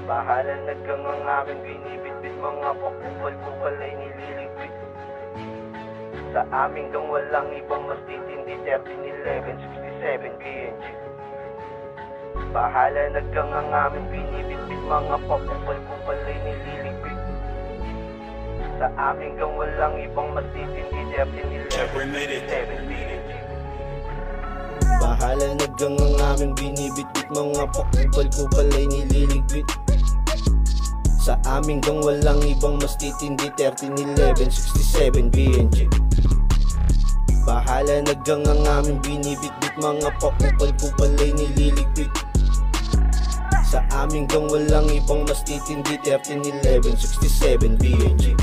Bahala na gang ang aming binibitbit, mga pakupal-kupal ay nililigpit. Sa aming gang walang ibang mas titindi, 13-11-67 PNG. Bahala na gang ang aming binibitbit, mga pakupal-kupal ay nililigpit. Sa aming gang walang ibang mas titindi, 13-11-67 PNG. Bahala na gang ang aming binibitbit, mga pakupal-kupal ay nililigpit. Sa aming gang walang ibang mas titindi, 13-11-67 PNG. Bahala na gang ang aming binibitbit, mga pakupal-kupal ay nililigpit. Sa aming gang walang ibang mas titindi, 13-11-67 PNG.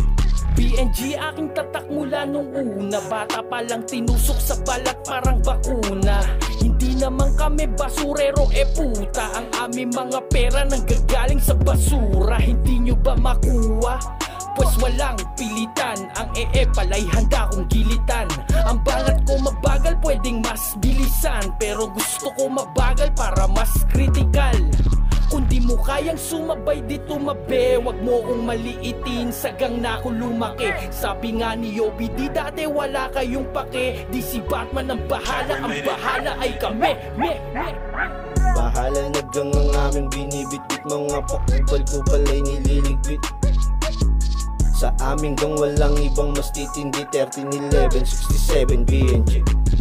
PNG aking tatak mula nung una, bata pa lang tinusok sa balat parang bakuna. Hindi naman kami basurero puta, ang aming mga pera nanggagaling sa basura. Hindi nyo ba makuha? Pues walang pilitan, ang palay handa kong gilitan. Ang bangat ko mabagal pwedeng mas bilisan, pero gusto ko mabagal para mas kritikal. Kung di mo kayang sumabay dito mabe, wag mo kong maliitin, sagang na ako lumaki. Sabi nga ni Yobi, di dati wala kayong pake. Di si Batman ang bahala, ang bahala ay kami. Bahala na gang ang aming binibitbit, mga pakupal-kupal ay nililigpit. Sa aming gang walang ibang mas titindi, 13-11-67 PNG.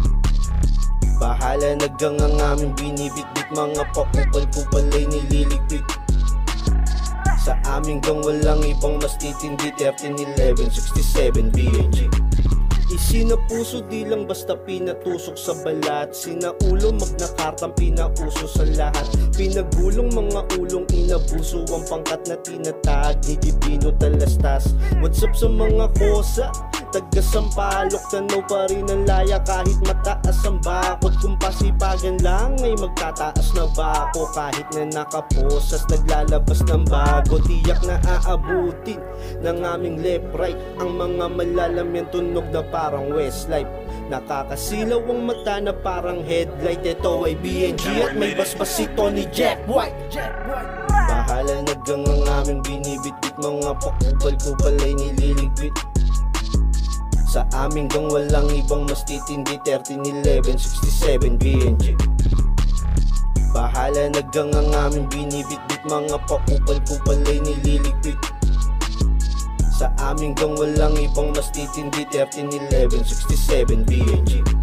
Bahala na gang ang aming binibitbit, mga pakupal-kupal ay nililigpit. Sa aming gang walang ibang mas titindi, 13-11-67 PNG. Isinapuso di lang basta pinatusok sa balat, sinaulo magnakartang pinauso sa lahat. Pinagulong mga ulong inabuso, ang pangkat na tinatag ni Divino Talastas. What's up sa mga kosa? Taga-sampalok, tanaw pa rin ang laya kahit mataas ang bakod. Kung pasipagan lang ay magtataas na ba ako? Kahit na nakaposas, naglalabas ng bago. Tiyak na aabutin ng aming left right ang mga malalam yan tunog na parang Westlife. Nakakasilaw ang mata na parang headlight. Ito ay BNG at may basbas si Tony Jack White. Bahala na gang ang aming binibitbit, mga pakupal-kupal ay nililigpit. Sa aming gang walang ibang mas titindi, 13-11-67 PNG. Bahala na gang ang aming binibitbit, mga pakupal-kupal ay nililigpit. Sa aming gang walang ibang mas titindi, 13-11-67 PNG.